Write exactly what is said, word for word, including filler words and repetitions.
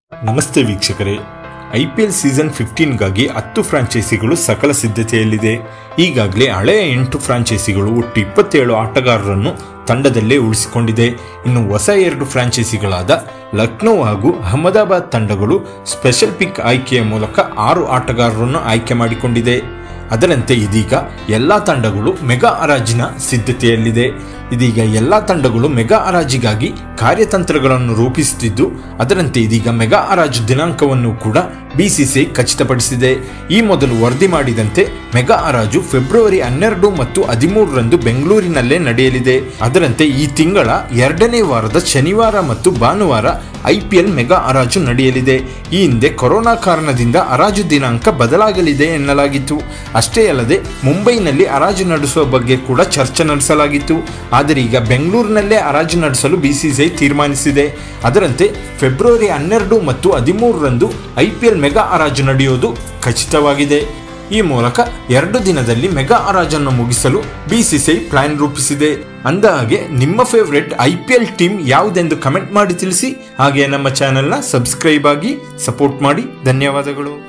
ನಮಸ್ತೆ ವೀಕ್ಷಕರೇ, IPL season ಫಿಫ್ಟೀನ್ಗಾಗಿ ಹತ್ತು ಫ್ರಾಂಚೈಸಿಗಳು ಸಕಲ ಸಿದ್ಧತೆಯಲ್ಲಿದೆ. ಈಗಾಗಲೇ ಹಳೆಯ ಎಂಟು ಫ್ರಾಂಚೈಸಿಗಳು ಒಟ್ಟು ಇಪ್ಪತ್ತೇಳು ಆಟಗಾರರನ್ನು ತಂಡದಲ್ಲೇ ಉಳಿಸಿಕೊಂಡಿದೆ. ಇನ್ನು ಹೊಸ ಎರಡು ಫ್ರಾಂಚೈಸಿಗಳಾದ ಲಕ್ನೋ ಹಾಗೂ ಅಹಮದಾಬಾದ್ ತಂಡಗಳು ಸ್ಪೆಷಲ್ ಪಿಕ್ ಆಯ್ಕೆಯ ಮೂಲಕ ಆರು ಆಟಗಾರರನ್ನು ಆಯ್ಕೆ ಮಾಡಿಕೊಂಡಿದೆ. ಅದರಂತೆ ಇದೀಗ ಎಲ್ಲ ತಂಡಗಳು ಮೆಗಾ ಹರಾಜಿನ ಸಿದ್ಧತೆಯಲ್ಲಿದೆ. ಇದೀಗ ಎಲ್ಲ ತಂಡಗಳು ಮೆಗಾ ಹರಾಜಿಗಾಗಿ ಕಾರ್ಯತಂತ್ರಗಳನ್ನು ರೂಪಿಸುತ್ತಿದ್ದು, ಅದರಂತೆ ಇದೀಗ ಮೆಗಾ ಹರಾಜು ದಿನಾಂಕವನ್ನು ಕೂಡ ಬಿಸಿಸಿಐ ಖಚಿತಪಡಿಸಿದೆ. ಈ ಮೊದಲು ವರದಿ ಮಾಡಿದಂತೆ ಮೆಗಾ ಹರಾಜು ಫೆಬ್ರವರಿ ಹನ್ನೆರಡು ಮತ್ತು ಹದಿಮೂರರಂದು ಬೆಂಗಳೂರಿನಲ್ಲೇ ನಡೆಯಲಿದೆ. ಅದರಂತೆ ಈ ತಿಂಗಳ ಎರಡನೇ ವಾರದ ಶನಿವಾರ ಮತ್ತು ಭಾನುವಾರ ಐಪಿಎಲ್ ಮೆಗಾ ಹರಾಜು ನಡೆಯಲಿದೆ. ಈ ಹಿಂದೆ ಕೊರೋನಾ ಕಾರಣದಿಂದ ಹರಾಜು ದಿನಾಂಕ ಬದಲಾಗಲಿದೆ ಎನ್ನಲಾಗಿತ್ತು. ಅಷ್ಟೇ ಅಲ್ಲದೆ ಮುಂಬೈನಲ್ಲಿ ಹರಾಜು ನಡೆಸುವ ಬಗ್ಗೆ ಕೂಡ ಚರ್ಚೆ ನಡೆಸಲಾಗಿತ್ತು. ಆದರೆ ಈಗ ಬೆಂಗಳೂರಿನಲ್ಲೇ ಹರಾಜು ನಡೆಸಲು ಬಿಸಿಸಿಐ ತೀರ್ಮಾನಿಸಿದೆ. ಅದರಂತೆ ಫೆಬ್ರವರಿ ಹನ್ನೆರಡು ಮತ್ತು ಹದಿಮೂರರಂದು ಐಪಿಎಲ್ ಮೆಗಾ ಹರಾಜು ನಡೆಯುವುದು ಖಚಿತವಾಗಿದೆ. ಈ ಮೂಲಕ ಎರಡು ದಿನದಲ್ಲಿ ಮೆಗಾ ಹರಾಜನ್ನು ಮುಗಿಸಲು ಬಿಸಿಸಿಐ ಪ್ಲಾನ್ ರೂಪಿಸಿದೆ. ಅಂದಹಾಗೆ ನಿಮ್ಮ ಫೇವರೆಟ್ ಐಪಿಎಲ್ ಟೀಮ್ ಯಾವುದೆಂದು ಕಮೆಂಟ್ ಮಾಡಿ ತಿಳಿಸಿ. ಹಾಗೆ ನಮ್ಮ ಚಾನೆಲ್ನ ಸಬ್ಸ್ಕ್ರೈಬ್ ಆಗಿ ಸಪೋರ್ಟ್ ಮಾಡಿ. ಧನ್ಯವಾದಗಳು.